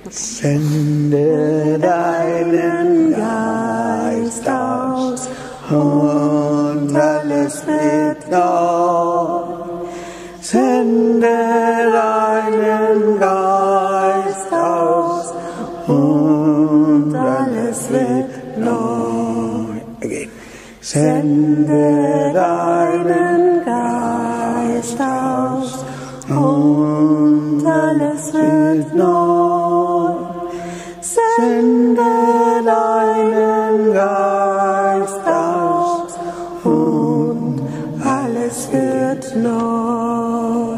Sende deinen Geist aus und alles wird neu. Sende deinen Geist aus und alles wird neu. Again. Sende deinen Geist aus und alles wird neu. Sende deinen Geist aus und alles wird neu.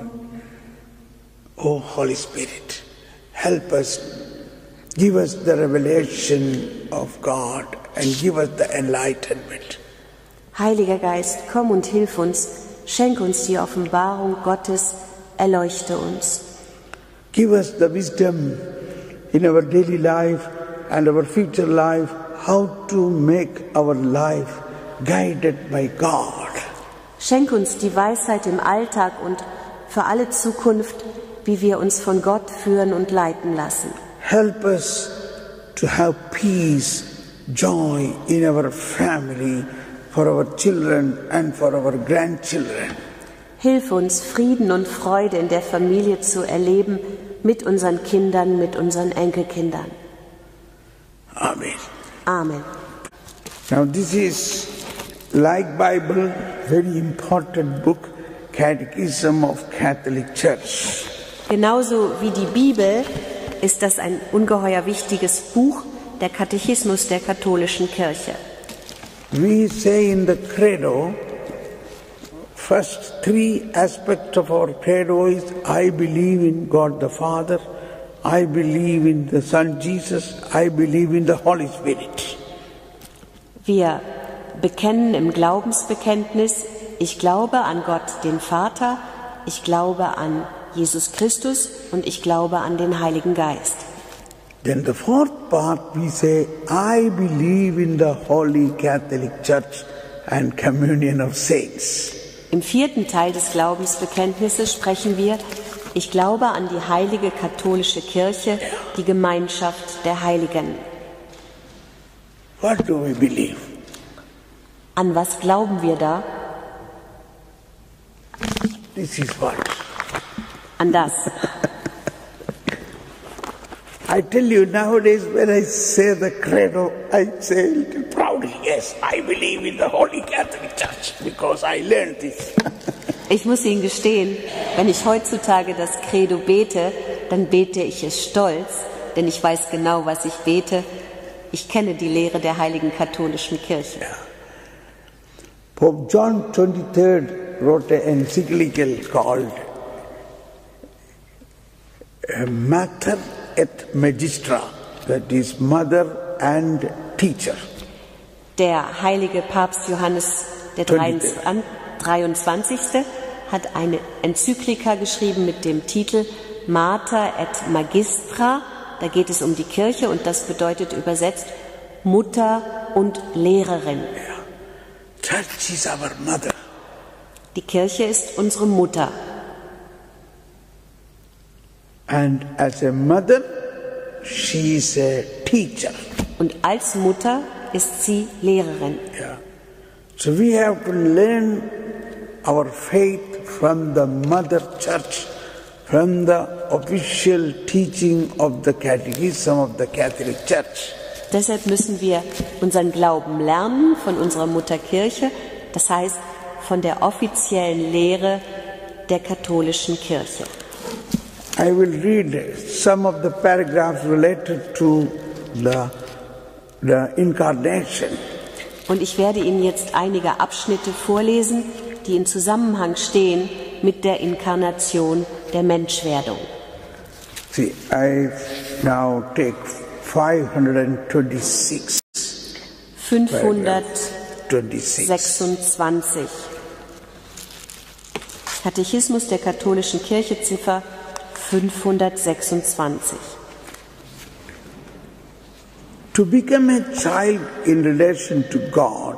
Oh Holy Spirit, help us, give us the revelation of God and give us the enlightenment. Heiliger Geist, komm und hilf uns, schenk uns die Offenbarung Gottes, erleuchte uns. Give us the wisdom in our daily life and our future life, how to make our life guided by God. Schenk uns die Weisheit im Alltag und für alle Zukunft, wie wir uns von Gott führen und leiten lassen. Help us to have peace, joy in our family, for our children and for our grandchildren. Hilf uns, Frieden und Freude in der Familie zu erleben, mit unseren Kindern, mit unseren Enkelkindern. Amen. Amen. Now this is, like Bible, very important book, Catechism of Catholic Church. Genauso wie die Bibel ist das ein ungeheuer wichtiges Buch, der Katechismus der katholischen Kirche. We say in the Credo, first three aspects of our Credo is, I believe in God the Father, I believe in the Son Jesus, I believe in the Holy Spirit. Wir bekennen im Glaubensbekenntnis, ich glaube an Gott, den Vater, ich glaube an Jesus Christus und ich glaube an den Heiligen Geist. Then the fourth part we say, I believe in the Holy Catholic Church and Communion of Saints. Im vierten Teil des Glaubensbekenntnisses sprechen wir, ich glaube an die heilige katholische Kirche, die Gemeinschaft der Heiligen. What do we believe? An was glauben wir da? This is what. An das. I tell you, nowadays when I say the Credo, I say a little proudly, yes, I believe in the Holy Catholic Church, because I learned this. Ich muss Ihnen gestehen, wenn ich heutzutage das Credo bete, dann bete ich es stolz, denn ich weiß genau, was ich bete. Ich kenne die Lehre der heiligen katholischen Kirche. Yeah. Pope John XXIII wrote an encyclical called Mater et Magistra, that is Mother and Teacher. Der heilige Papst Johannes der 23. hat eine Enzyklika geschrieben mit dem Titel Mater et Magistra. Da geht es um die Kirche und das bedeutet übersetzt Mutter und Lehrerin. Yeah. Church is our mother. Die Kirche ist unsere Mutter. And as a mother, she is a teacher. Und als Mutter ist sie Lehrerin. Yeah. So we have to learn our faith from the Mother Church, from the official teaching of the Catechism of the Catholic Church. Deshalb müssen wir unseren Glauben lernen von unserer Mutterkirche, das heißt von der offiziellen Lehre der katholischen Kirche. I will read some of the paragraphs related to the incarnation. Und ich werde Ihnen jetzt einige Abschnitte vorlesen, die in Zusammenhang stehen mit der Inkarnation, der Menschwerdung. See, I now take 526. 526. Katechismus der katholischen Kirche, Ziffer 526. To become a child in relation to God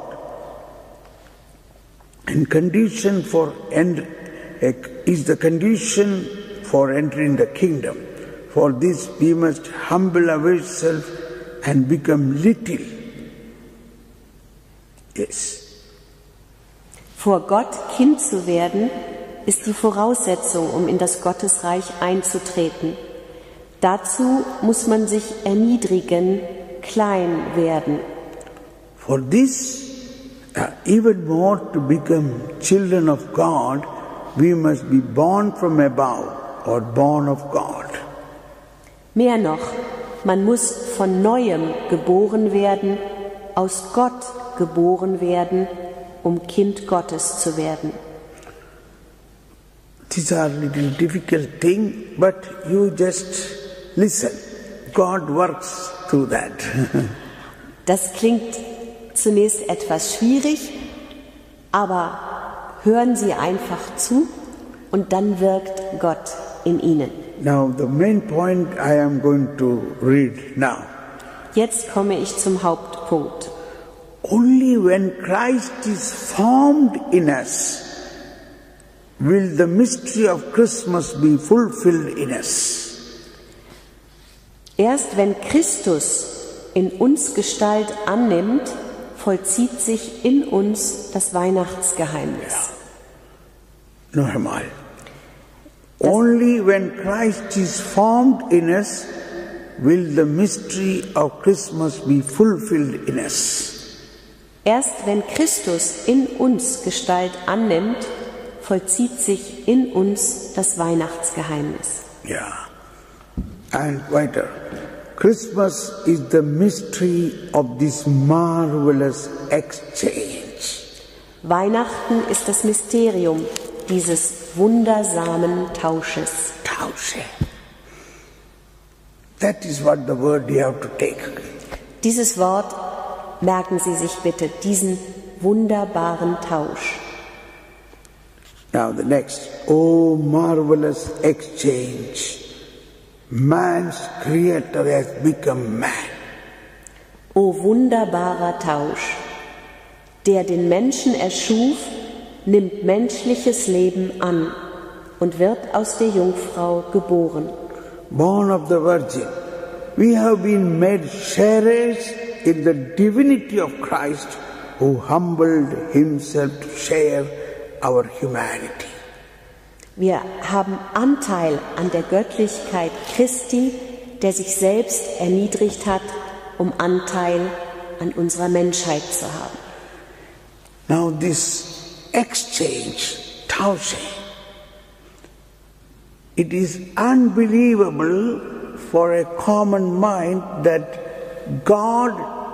and condition for is the condition for entering the kingdom. For this we must humble ourselves and become little. Yes. Vor Gott Kind zu werden, ist die Voraussetzung, um in das Gottesreich einzutreten. Dazu muss man sich erniedrigen, klein werden. For this, even more to become children of God, we must be born from above or born of God. Mehr noch, man muss von Neuem geboren werden, aus Gott geboren werden, um Kind Gottes zu werden. These are little difficult things, but you just listen. God works through that. Das klingt zunächst etwas schwierig, aber hören Sie einfach zu und dann wirkt Gott in Ihnen. Now the main point I am going to read now. Jetzt komme ich zum Hauptpunkt. Only when Christ is formed in us will the mystery of Christmas be fulfilled in us. Erst wenn Christus in uns Gestalt annimmt, vollzieht sich in uns das Weihnachtsgeheimnis. Noch einmal. Only when Christ is formed in us will the mystery of Christmas be fulfilled in us. Erst wenn Christus in uns Gestalt annimmt, vollzieht sich in uns das Weihnachtsgeheimnis. Yeah. And weiter. Christmas is the mystery of this marvelous exchange. Weihnachten ist das Mysterium dieses wundersamen Tausches. Tausche. That is what the word you have to take. Dieses Wort merken Sie sich bitte, diesen wunderbaren Tausch. Now the next. Oh, marvelous exchange. Man's creator has become man. O wunderbarer Tausch, der den Menschen erschuf, nimmt menschliches Leben an und wird aus der Jungfrau geboren. Born of the Virgin, we have been made sharers in the divinity of Christ, who humbled himself to share our humanity. Wir haben Anteil an der Göttlichkeit Christi, der sich selbst erniedrigt hat, um Anteil an unserer Menschheit zu haben. Now this exchange, Tausche, it is unbelievable for a common mind that God,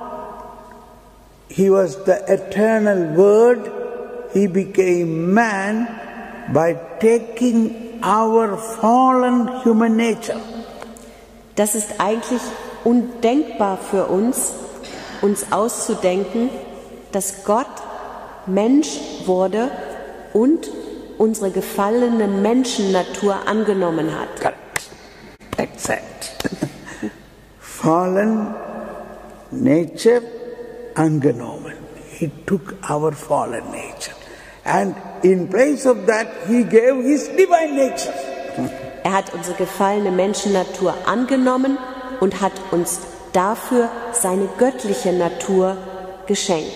He was the eternal Word, He became man by taking our fallen human nature. Das ist eigentlich undenkbar für uns, uns auszudenken, dass Gott Mensch wurde und unsere gefallene Menschennatur angenommen hat. Correct. Exact. Fallen nature angenommen. He took our fallen nature. And in place of that, He gave His divine nature. Er hat unsere gefallene Menschennatur angenommen und hat uns dafür seine göttliche Natur geschenkt.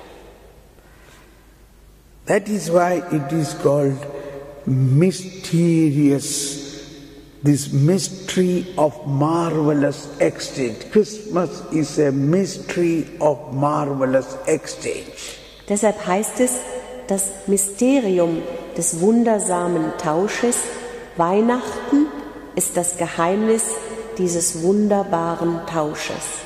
That is why it is called mysterious, this mystery of marvelous exchange. Christmas is a mystery of marvelous exchange. Deshalb heißt es, das Mysterium des wundersamen Tausches, Weihnachten ist das Geheimnis dieses wunderbaren Tausches.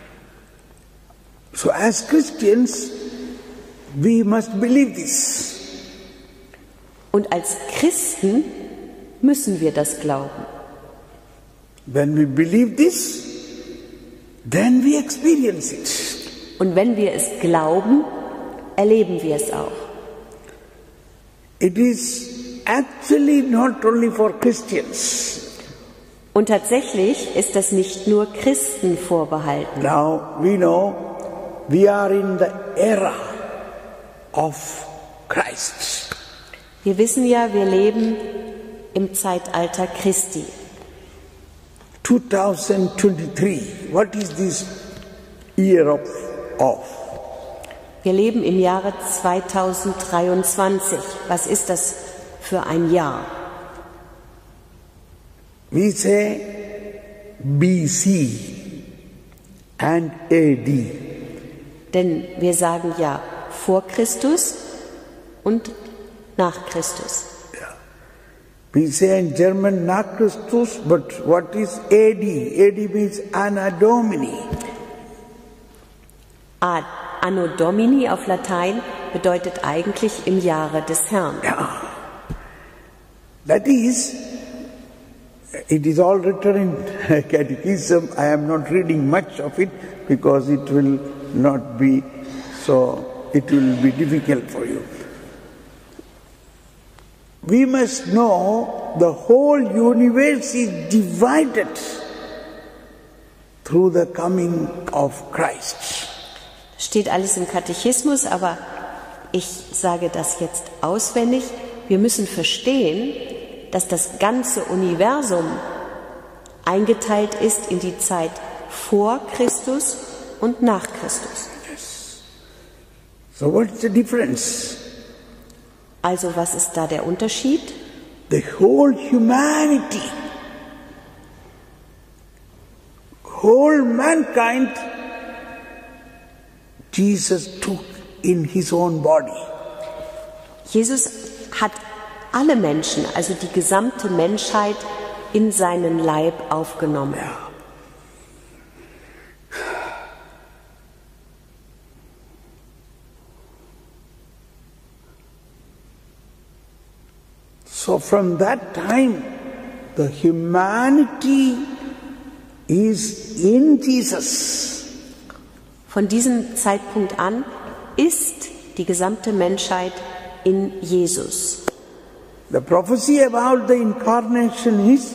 So as Christians, we must believe this. Und als Christen müssen wir das glauben. When we believe this, then we experience it. Und wenn wir es glauben, erleben wir es auch. It is actually not only for Christians. Und tatsächlich ist das nicht nur Christen vorbehalten. Now we know we are in the era of Christ. Wir wissen ja, wir leben im Zeitalter Christi. 2023. What is this year of? Wir leben im Jahre 2023. Was ist das für ein Jahr? We say BC and AD. Denn wir sagen ja vor Christus und nach Christus. We say in German nach Christus, but what is AD? AD means Anno Domini. Anno Domini auf Latein bedeutet eigentlich im Jahre des Herrn. Yeah. That is, it is all written in Catechism. I am not reading much of it because it will not be so, it will be difficult for you. We must know the whole universe is divided through the coming of Christ. Steht alles im Katechismus, aber ich sage das jetzt auswendig. Wir müssen verstehen, dass das ganze Universum eingeteilt ist in die Zeit vor Christus und nach Christus. Yes. So what's the difference? Also was ist da der Unterschied? The whole humanity, whole mankind, Jesus took in his own body. Jesus hat alle Menschen, also die gesamte Menschheit, in seinen Leib aufgenommen. So from that time, the humanity is in Jesus. Von diesem Zeitpunkt an ist die gesamte Menschheit in Jesus. The prophecy about the incarnation is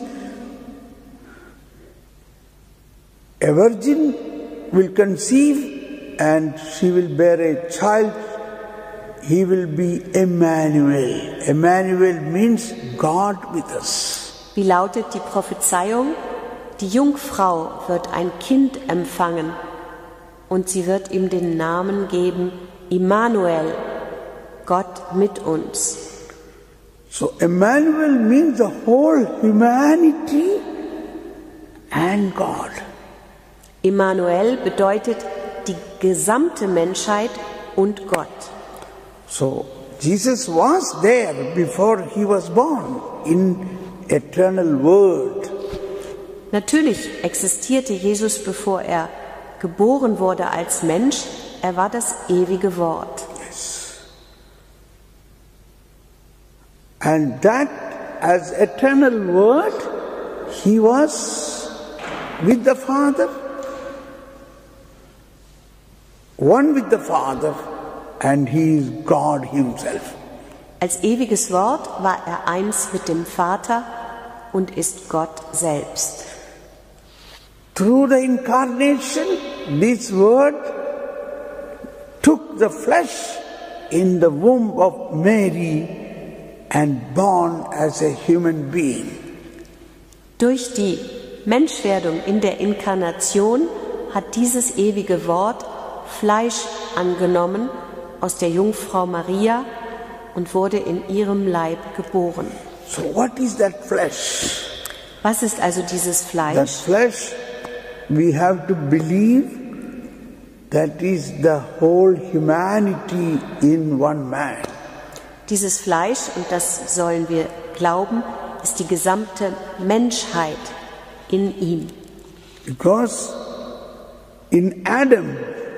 a virgin will conceive and she will bear a child. He will be Emmanuel. Emmanuel means God with us. Wie lautet die Prophezeiung? Die Jungfrau wird ein Kind empfangen und sie wird ihm den Namen geben, Immanuel, Gott mit uns. So Emmanuel means the whole humanity and God. Immanuel bedeutet die gesamte Menschheit und Gott. So Jesus was there before he was born in eternal Word. Natürlich existierte Jesus, bevor er geboren wurde als Mensch. Er war das ewige Wort. Yes. And that as eternal Word, he was with the Father, one with the Father, and he is God himself. Als ewiges Wort war er eins mit dem Vater und ist Gott selbst. Through the incarnation, this Word took the flesh in the womb of Mary and born as a human being. Durch die Menschwerdung in der Inkarnation hat dieses ewige Wort Fleisch angenommen aus der Jungfrau Maria und wurde in ihrem Leib geboren. So what is that flesh? Was ist also dieses Fleisch? That flesh, we have to believe that is the whole humanity in one man. Dieses Fleisch, und das sollen wir glauben, ist die gesamte Menschheit in ihm. Because in Adam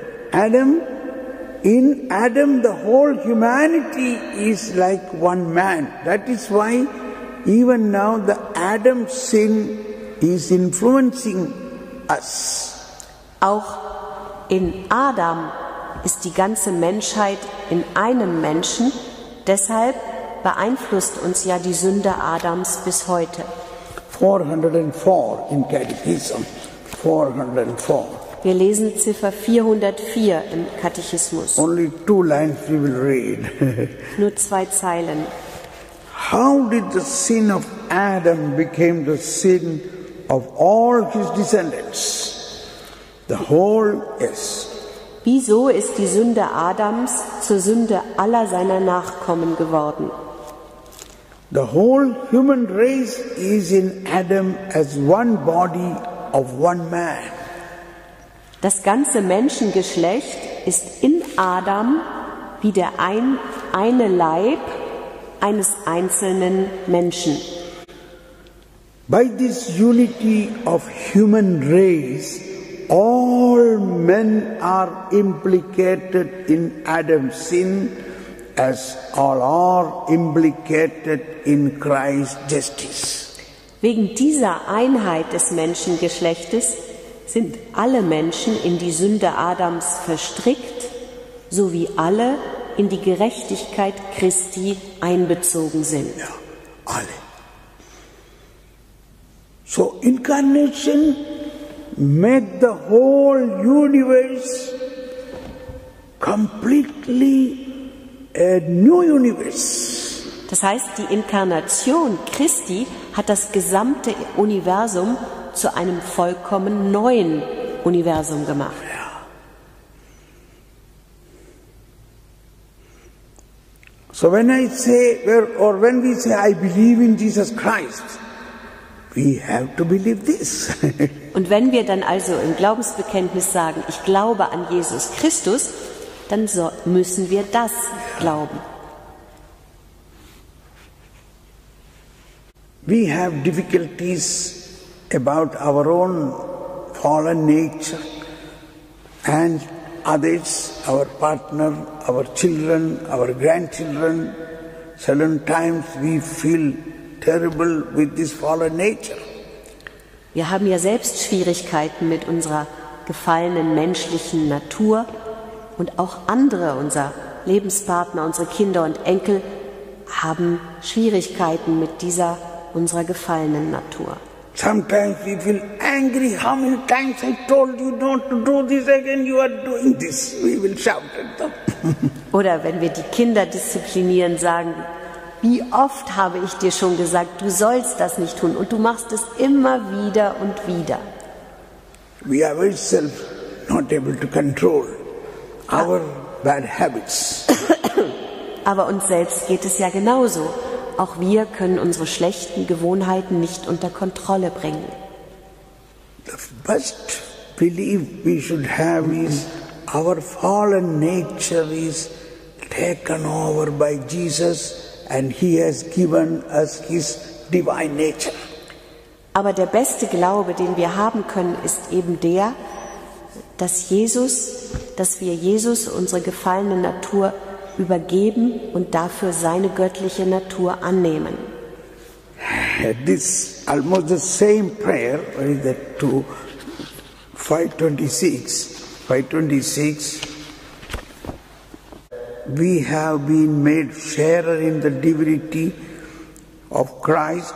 the whole humanity is like one man. That is why even now the Adam sin is influencing us. Auch in Adam ist die ganze Menschheit in einem Menschen. Deshalb beeinflusst uns ja die Sünde Adams bis heute. 404 in Catechism. 404. Wir lesen Ziffer 404 im Katechismus. Only 2 lines we will read. Nur 2 Zeilen. How did the sin of Adam become the sin of all his descendants. The whole is. Wieso ist die Sünde Adams zur Sünde aller seiner Nachkommen geworden? The whole human race is in Adam as one body of one man. Das ganze Menschengeschlecht ist in Adam wie der eine Leib eines einzelnen Menschen. By this unity of human race, all men are implicated in Adam's sin, as all are implicated in Christ's justice. Wegen dieser Einheit des Menschengeschlechtes sind alle Menschen in die Sünde Adams verstrickt, sowie alle in die Gerechtigkeit Christi einbezogen sind. Ja, alle. So incarnation made the whole universe completely a new universe. Das heißt, die Inkarnation Christi hat das gesamte Universum zu einem vollkommen neuen Universum gemacht. So when I say, or when we say, I believe in Jesus Christ, we have to believe this. Und wenn wir dann also im Glaubensbekenntnis sagen, ich glaube an Jesus Christus, dann müssen wir das glauben. We have difficulties about our own fallen nature and others, our partner, our children, our grandchildren. Certain times we feel terrible with this fallen nature. Wir haben ja selbst Schwierigkeiten mit unserer gefallenen menschlichen Natur und auch andere, unser Lebenspartner, unsere Kinder und Enkel, haben Schwierigkeiten mit unserer gefallenen Natur. Sometimes we feel angry. How many times I told you not to do this again? You are doing this. We will shout at them. Oder wenn wir die Kinder disziplinieren, sagen, wie oft habe ich dir schon gesagt, du sollst das nicht tun und du machst es immer wieder und wieder. We are ourselves not able to control our bad habits. Aber uns selbst geht es ja genauso. Auch wir können unsere schlechten Gewohnheiten nicht unter Kontrolle bringen. The first belief we should have is our fallen nature is taken over by Jesus and He has given us His divine nature. Aber der beste Glaube, den wir haben können, ist eben der, dass wir Jesus unsere gefallene Natur übergeben und dafür seine göttliche Natur annehmen. This almost the same prayer, what is that, to 526, we have been made sharer in the divinity of Christ,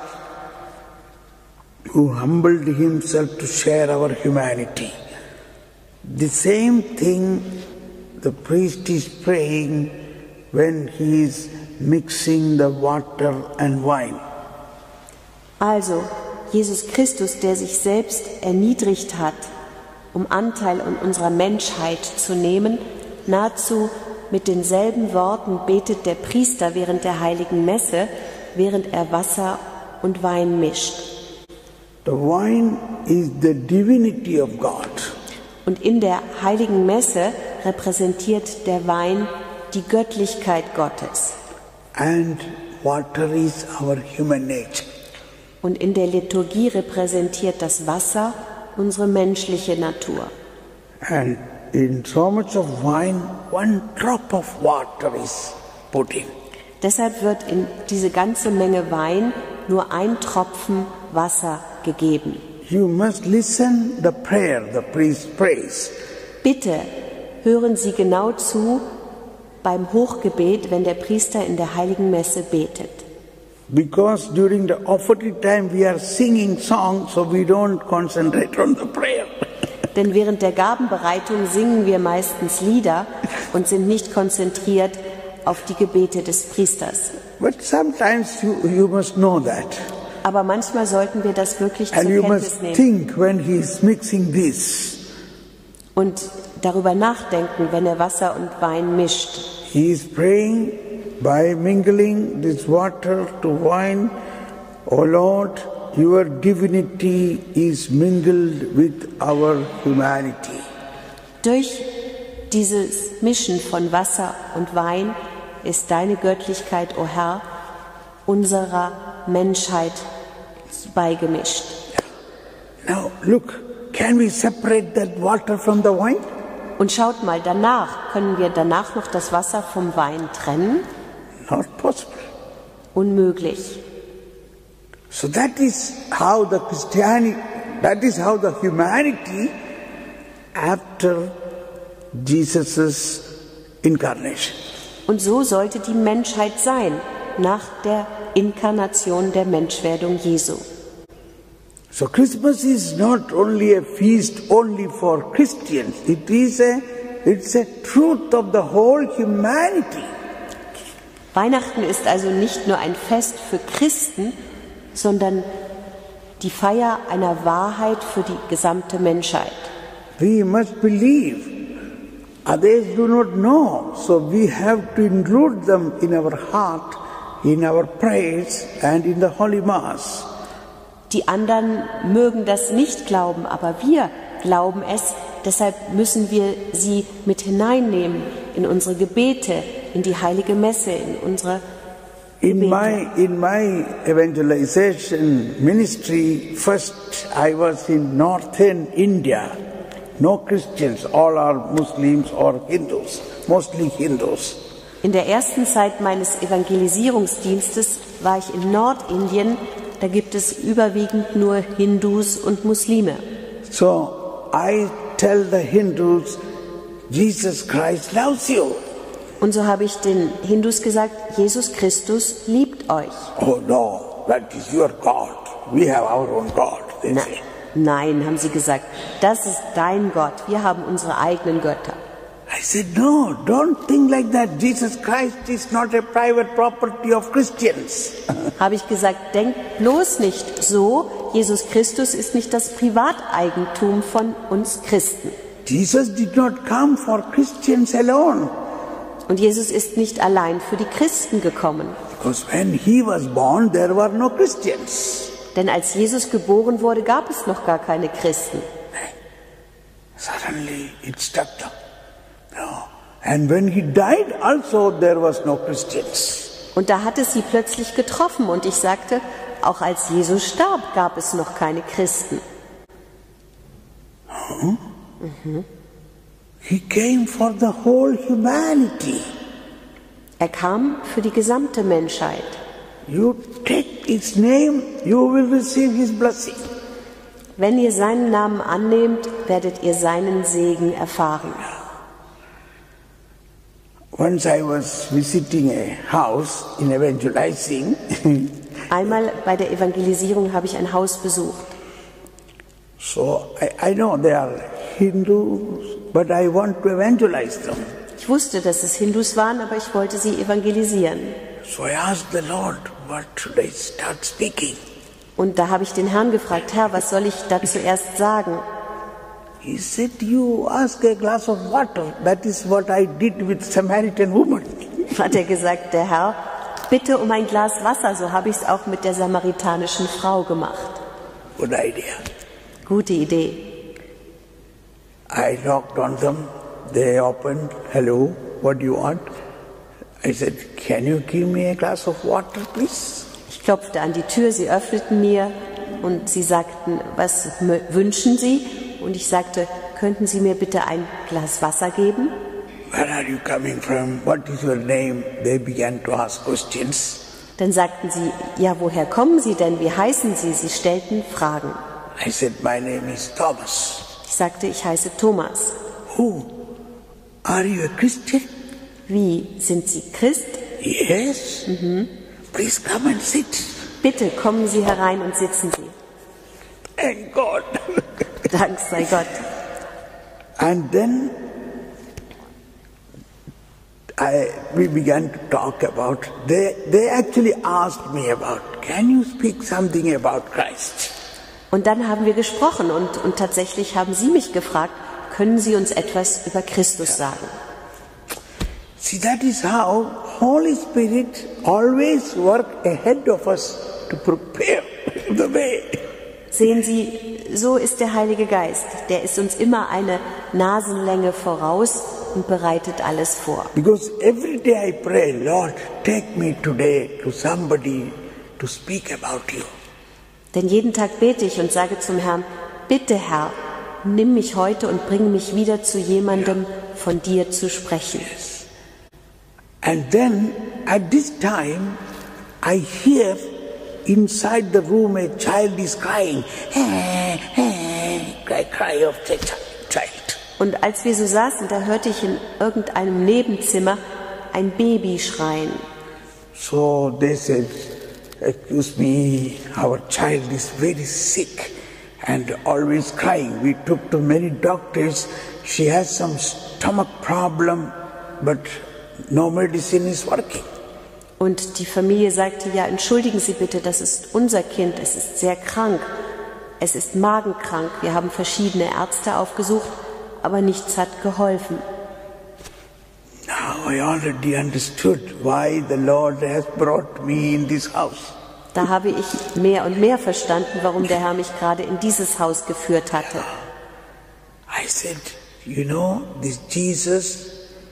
who humbled himself to share our humanity. The same thing the priest is praying when he is mixing the water and wine. Also, Jesus Christus, der sich selbst erniedrigt hat, um Anteil an unserer Menschheit zu nehmen, nahezu mit denselben Worten betet der Priester während der heiligen Messe, während er Wasser und Wein mischt. The wine is the divinity of God. Und in der heiligen Messe repräsentiert der Wein die Göttlichkeit Gottes. And water is our human nature. Und in der Liturgie repräsentiert das Wasser unsere menschliche Natur. And in so much of wine, one drop of water is put in. Deshalb wird in diese ganze Menge Wein nur ein Tropfen Wasser gegeben. You must listen the prayer the priest prays. Bitte hören Sie genau zu beim Hochgebet, wenn der Priester in der heiligen Messe betet. Because during the offering time we are singing songs, so we don't concentrate on the prayer. Denn während der Gabenbereitung singen wir meistens Lieder und sind nicht konzentriert auf die Gebete des Priesters. But sometimes you must know that. Aber manchmal sollten wir das wirklich zur And you Kenntnis must nehmen think when he is mixing this, und darüber nachdenken, wenn er Wasser und Wein mischt. he is praying by mingling this water to wine, O Lord, your divinity is mingled with our humanity. Durch dieses Mischen von Wasser und Wein ist deine Göttlichkeit, o Herr, unserer Menschheit beigemischt. Now look, can we separate that water from the wine? Und schaut mal, können wir danach noch das Wasser vom Wein trennen? Not possible. Unmöglich. So that is how the humanity after Jesus' incarnation. Und so sollte die Menschheit sein, nach der Inkarnation der Menschwerdung Jesu. So Christmas is not only a feast only for Christians, it's a truth of the whole humanity. Weihnachten ist also nicht nur ein Fest für Christen, sondern die Feier einer Wahrheit für die gesamte Menschheit. We must believe. Others do not know, so we have to include them in our heart, in our prayers and in the Holy Mass. Die anderen mögen das nicht glauben, aber wir glauben es. Deshalb müssen wir sie mit hineinnehmen in unsere Gebete, in die heilige Messe, in unsere Gebete. In my evangelization ministry, first I was in northern India. No Christians, all are Muslims or Hindus, mostly Hindus. In der ersten Zeit meines Evangelisierungsdienstes war ich in Nordindien. Da gibt es überwiegend nur Hindus und Muslime. So I tell the Hindus, Jesus Christ loves you. Und so habe ich den Hindus gesagt, Jesus Christus liebt euch. Oh no, that is your God. We have our own God, they say. Nein, haben sie gesagt, das ist dein Gott, wir haben unsere eigenen Götter. I said, no, don't think like that. Jesus Christ is not a private property of Christians. Habe ich gesagt, denk bloß nicht so, Jesus Christus ist nicht das Privateigentum von uns Christen. Jesus did not come for Christians alone. Und Jesus ist nicht allein für die Christen gekommen. Because when he was born, there were no Christians. Denn als Jesus geboren wurde, gab es noch gar keine Christen. Suddenly it struck them. No. And when he died also there was no Christians. Und da hat es sie plötzlich getroffen und ich sagte, auch als Jesus starb, gab es noch keine Christen. He came for the whole humanity. Er kam für die gesamte Menschheit. You take his name, you will receive his blessing. Wenn ihr seinen Namen annehmt, werdet ihr seinen Segen erfahren. Once I was visiting a house in evangelizing. Einmal bei der Evangelisierung habe ich ein Haus besucht. So I know they are Hindus, but I want to evangelize them. Ich wusste, dass es Hindus waren, aber ich wollte sie evangelisieren. So I asked the Lord, what should I start speaking? Und da habe ich den Herrn gefragt, Herr, was soll ich da zuerst sagen? He said, you ask a glass of water. That is what I did with Samaritan woman. Hat er gesagt, der Herr, bitte um ein Glas Wasser, so habe ich es auch mit der samaritanischen Frau gemacht. Good idea. Gute Idee. I knocked on them. They opened. Hello, what do you want? I said, can you give me a glass of water, please? Ich klopfte an die Tür, sie öffneten mir und sie sagten, was wünschen Sie? Und ich sagte, könnten Sie mir bitte ein Glas Wasser geben? Where are you coming from? What is your name? They began to ask questions. Dann sagten sie, ja, woher kommen Sie denn? Wie heißen Sie? Sie stellten Fragen. I said, my name is Thomas. Ich sagte, ich heiße Thomas. Oh, are you a Christian? Wie, sind Sie Christ? Yes. Please come and sit. Bitte kommen Sie herein und sitzen Sie. Thank God. Dank sei Gott. And then we began to talk about, they actually asked me about, can you speak something about Christ? Und dann haben wir gesprochen und tatsächlich haben sie mich gefragt, können Sie uns etwas über Christus sagen? See, that is how Holy Spirit always work ahead of us to prepare the way. Sehen Sie, so ist der Heilige Geist. Der ist uns immer eine Nasenlänge voraus und bereitet alles vor. Because every day I pray, Lord, take me today to somebody to speak about you. Denn jeden Tag bete ich und sage zum Herrn, bitte Herr, nimm mich heute und bring mich wieder zu jemandem, von dir zu sprechen. And then at this time I hear inside the room a child is crying, cry of the child. Und als wir so saßen, da hörte ich in irgendeinem Nebenzimmer ein Baby schreien. So they said, excuse me, our child is very sick and always crying. We took to many doctors. She has some stomach problem, but no medicine is working. Und die Familie sagte, ja, entschuldigen Sie bitte, das ist unser Kind, es ist sehr krank, es ist magenkrank. Wir haben verschiedene Ärzte aufgesucht, aber nichts hat geholfen. Now I already understood why the Lord has brought me in this house. Da habe ich mehr und mehr verstanden, warum der Herr mich gerade in dieses Haus geführt hatte. I said, you know, this Jesus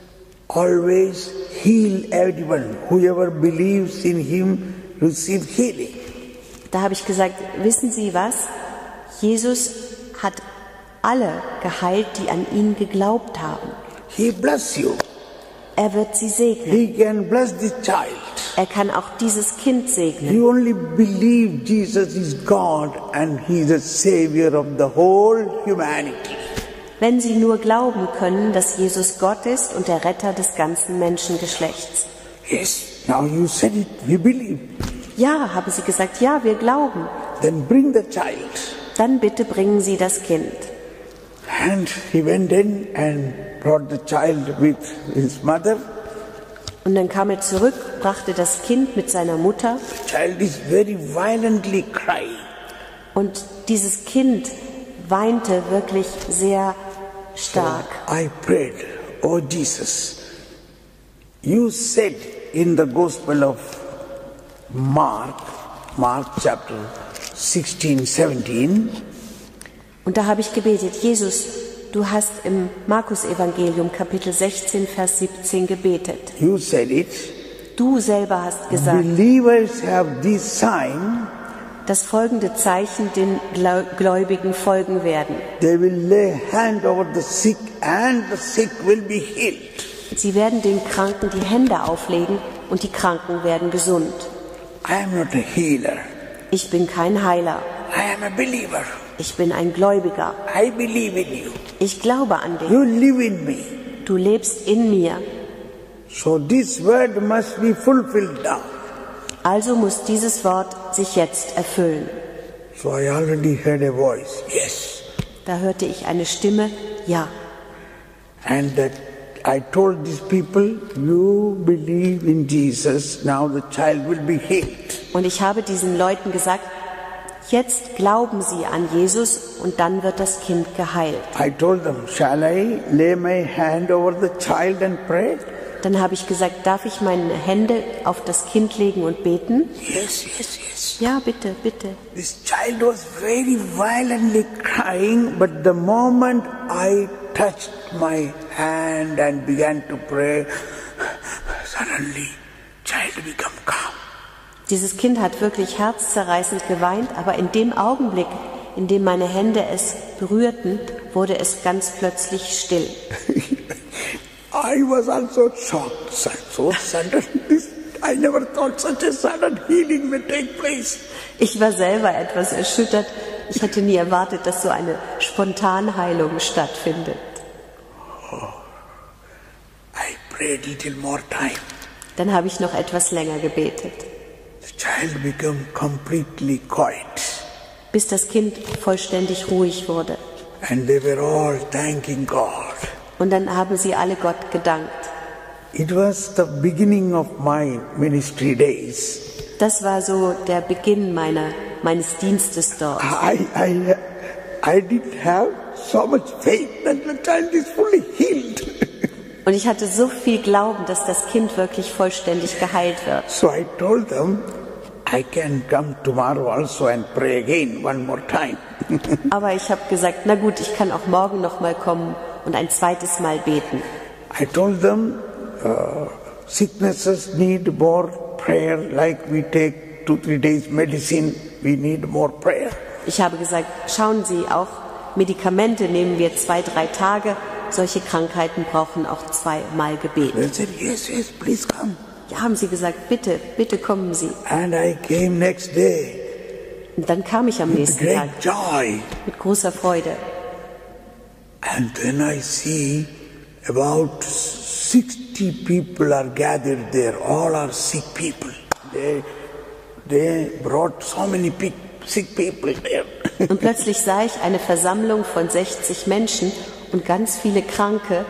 always heal everyone. Whoever believes in him receive healing. Da habe ich gesagt, wissen Sie was? Jesus hat alle geheilt, die an ihn geglaubt haben. He bless you. Er wird sie segnen. He can bless this child. Er kann auch dieses Kind segnen. You only believe Jesus is God and he is the savior of the whole humanity. Wenn Sie nur glauben können, dass Jesus Gott ist und der Retter des ganzen Menschengeschlechts. Yes, now you said it, we believe. Ja, haben sie gesagt, ja, wir glauben. Then bring the child. Dann bitte bringen Sie das Kind. And he went in and brought the child with his mother. Und dann kam er zurück, brachte das Kind mit seiner Mutter. The child is very violently crying. Und dieses Kind weinte wirklich sehr stark. So I prayed, oh Jesus, you said in the Gospel of Mark chapter 16, 17. Und da habe ich gebetet, Jesus, du hast im Markus-Evangelium Kapitel 16, Vers 17 gebetet. You said it. Du selber hast gesagt, Believers have this sign. dass folgende Zeichen den Gläubigen folgen werden. They will lay hand over the sick and the sick will be healed. Sie werden den Kranken die Hände auflegen und die Kranken werden gesund. I am not a healer. Ich bin kein Heiler. I am a believer. Ich bin ein Gläubiger. I believe in you. Ich glaube an dich. You live in me. Du lebst in mir. So this word must be fulfilled now. Also muss dieses Wort sich jetzt erfüllen. So I already heard a voice. Yes. Da hörte ich eine Stimme, ja. And I told these people, you believe in Jesus, now the child will be healed. Und ich habe diesen Leuten gesagt, jetzt glauben sie an Jesus und dann wird das Kind geheilt. I told them, shall I lay my hand over the child and pray? Dann habe ich gesagt, darf ich meine Hände auf das Kind legen und beten? Yes, yes, yes. Ja, bitte, bitte. This child was very violently crying, but the moment I touched my hand and began to pray, suddenly child became calm. Dieses Kind hat wirklich herzzerreißend geweint, aber in dem Augenblick, in dem meine Hände es berührten, wurde es ganz plötzlich still. I was also shocked, so sudden. I never thought such a sudden healing may take place. Ich war selber etwas erschüttert. Ich hätte nie erwartet, dass so eine Spontanheilung stattfindet. I prayed little more time. Dann habe ich noch etwas länger gebetet. The child became completely quiet. Bis das Kind vollständig ruhig wurde. And they were all thanking God. Und dann haben sie alle Gott gedankt. It was the beginning of my ministry days. Das war so der Beginn meines Dienstes dort. I didn't have so much faith that the child is fully healed. Und ich hatte so viel Glauben, dass das Kind wirklich vollständig geheilt wird. So I told them, I can come tomorrow also and pray again one more time. Aber ich habe gesagt, na gut, ich kann auch morgen noch mal kommen und ein zweites Mal beten. I told them, sicknesses need more prayer, like we take 2-3 days medicine, we need more prayer. Ich habe gesagt, schauen Sie, auch Medikamente nehmen wir 2-3 Tage. Solche Krankheiten brauchen auch 2-mal Gebet. They said, yes, please come. Ja, haben sie gesagt, bitte, bitte kommen Sie. And I came next day. Und dann kam ich am nächsten Tag Great joy. mit großer Freude. And then I see about 60 people are gathered there. All are sick people. They brought so many sick people there. Und plötzlich sah ich eine Versammlung von 60 Menschen und ganz viele Kranke,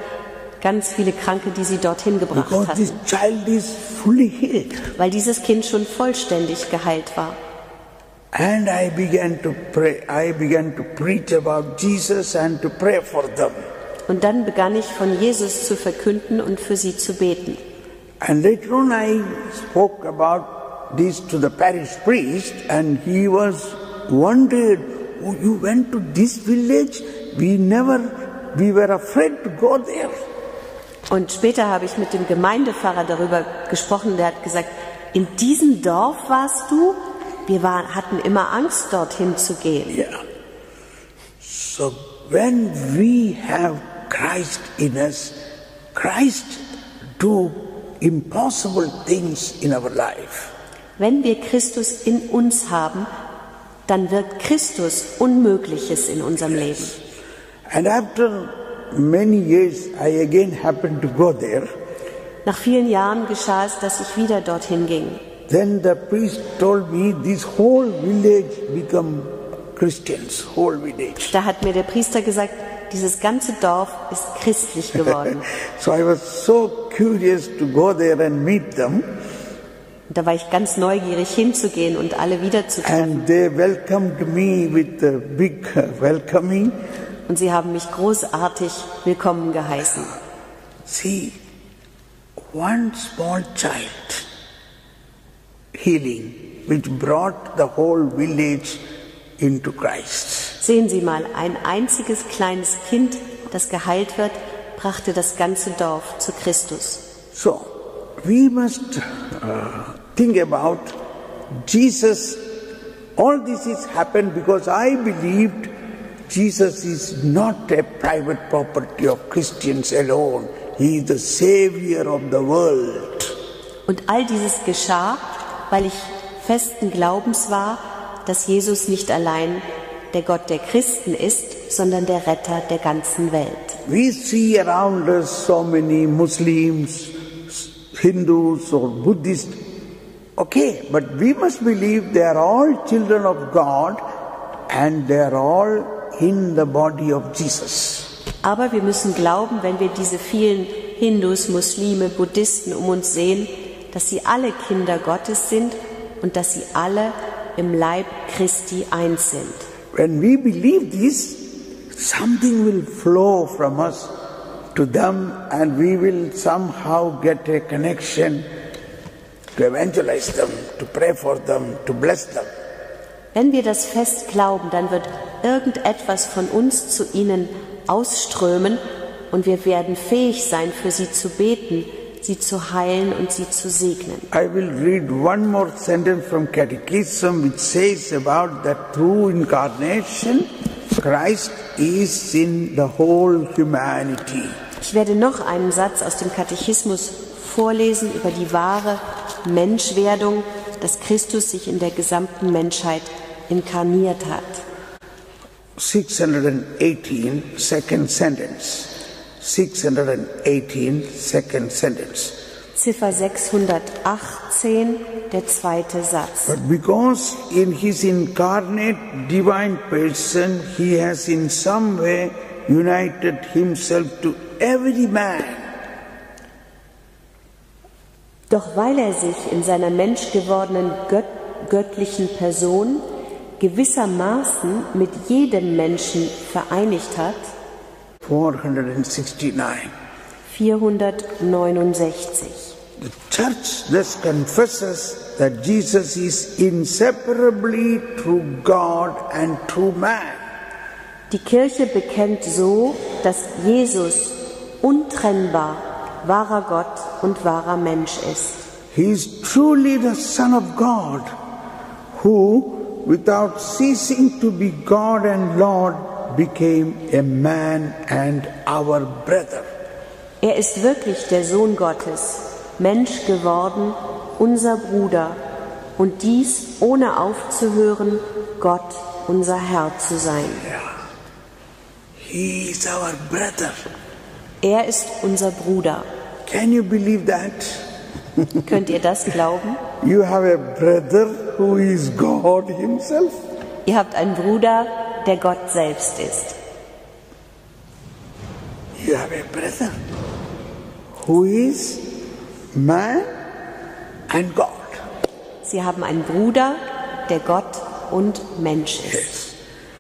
die sie dorthin gebracht Because hatten. this child is fully healed. Weil dieses Kind schon vollständig geheilt war. And I began to pray. I began to preach about Jesus and to pray for them. Und dann begann ich von Jesus zu verkünden und für sie zu beten. And later on I spoke about this to the parish priest, and he was wondered, oh, you went to this village? We were afraid to go there. Und später habe ich mit dem Gemeindepfarrer darüber gesprochen, der hat gesagt, in diesem Dorf warst du? Wir hatten immer Angst, dorthin zu gehen. Yeah. So when we have Christ in us, Christ do impossible things in our life. Wenn wir Christus in uns haben, dann wirkt Christus Unmögliches in unserem Leben. And after many years, I again happened to go there. Nach vielen Jahren geschah es, dass ich wieder dorthin ging. Then the priest told me this whole village become Christians, whole village. Da hat mir der Priester gesagt, dieses ganze Dorf ist christlich geworden. So I was so curious to go there and meet them. Und da war ich ganz neugierig hinzugehen und alle wiederzutreffen. And they welcomed me with a big welcoming. Und sie haben mich großartig willkommen geheißen. See, one small child healing, which brought the whole village into Christ. Sehen Sie mal, ein einziges kleines Kind, das geheilt wird, brachte das ganze Dorf zu Christus. So, we must think about Jesus. All this has happened because I believed Jesus is not a private property of Christians alone. He is the Savior of the world. Und all dieses geschah, weil ich festen Glaubens war, dass Jesus nicht allein der Gott der Christen ist, sondern der Retter der ganzen Welt. We see around us so many Muslims, Hindus or Buddhists. Okay, but we must believe they are all children of God and they are all in the body of Jesus. Aber wir müssen glauben, wenn wir diese vielen Hindus, Muslime, Buddhisten um uns sehen, dass sie alle Kinder Gottes sind und dass sie alle im Leib Christi eins sind. When we believe this, something will flow from us to them and we will somehow get a connection to evangelize them, to pray for them, to bless them. Wenn wir das fest glauben, dann wird irgendetwas von uns zu ihnen ausströmen und wir werden fähig sein, für sie zu beten, sie zu heilen und sie zu segnen. I will read one more sentence from Catechism which says about the true incarnation, Christ is in the whole humanity. Ich werde noch einen Satz aus dem Katechismus vorlesen über die wahre Menschwerdung, dass Christus sich in der gesamten Menschheit inkarniert hat. 618, second sentence. 618, second sentence. Ziffer 618, der zweite Satz. But because in his incarnate divine person he has in some way united himself to every man, Doch weil er sich in seiner menschgewordenen göttlichen Person gewissermaßen mit jedem Menschen vereinigt hat, 469. 469. The church thus confesses that Jesus is inseparably true God and true man. Die Kirche bekennt so, dass Jesus untrennbar wahrer Gott und wahrer Mensch ist. He is truly the Son of God, who, without ceasing to be God and Lord, became a man and our brother. Er ist wirklich der Sohn Gottes, Mensch geworden, unser Bruder, und dies ohne aufzuhören, Gott, unser Herr zu sein. He is our brother. Er ist unser Bruder. Can you believe that? Könnt ihr das glauben? You have a brother who is God himself. Ihr habt einen Bruder, der Gott selbst ist. You have a brother who is man and God. Sie haben einen Bruder, der Gott und Mensch ist. Yes.